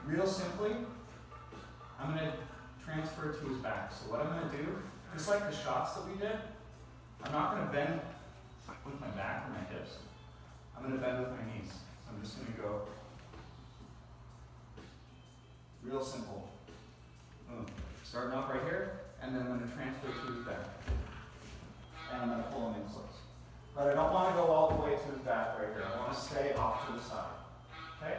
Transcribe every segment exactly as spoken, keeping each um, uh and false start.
real simply, I'm going to transfer to his back. So what I'm going to do, just like the shots that we did, I'm not going to bend with my back or my hips. I'm going to bend with my knees. So I'm just going to go real simple. Boom. Starting off right here, and then I'm going to transfer to his back. And I'm going to pull him in close. But I don't want to go all the way to his back right here. I want to stay off to the side. Okay?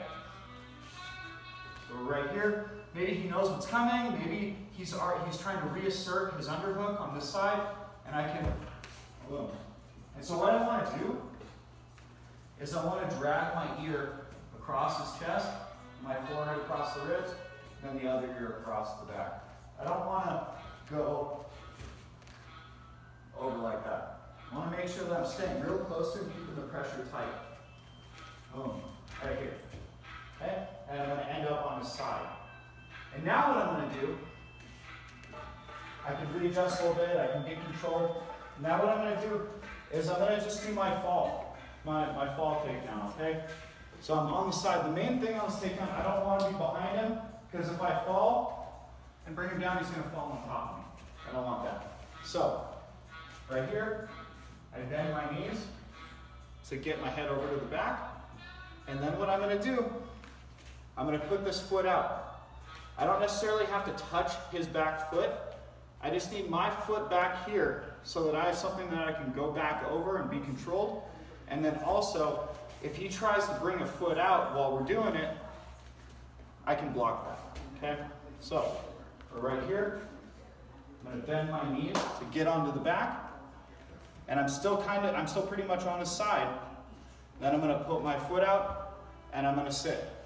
So right here, maybe he knows what's coming. Maybe he's, he's trying to reassert his underhook on this side, and I can, boom. And so what I want to do is I want to drag my ear across his chest, my forehead across the ribs, and then the other ear across the back. I don't want to go over like that. I want to make sure that I'm staying real close to him, keeping the pressure tight. Boom. Right here. Okay? And I'm going to end up on his side. And now what I'm going to do, I can readjust a little bit, I can get control. Now what I'm going to do is I'm going to just do my fall, my, my fall takedown, okay? So I'm on the side. The main thing on this takedown, I don't want to be behind him, because if I fall and bring him down, he's going to fall on top of me. I don't want that. So, right here, I bend my knees to get my head over to the back. And then what I'm going to do, I'm going to put this foot out. I don't necessarily have to touch his back foot. I just need my foot back here so that I have something that I can go back over and be controlled. And then also, if he tries to bring a foot out while we're doing it, I can block that, okay? So, we're right here. I'm going to bend my knees to get onto the back. And I'm still kind of, I'm still pretty much on his side. Then I'm going to put my foot out, and I'm going to sit.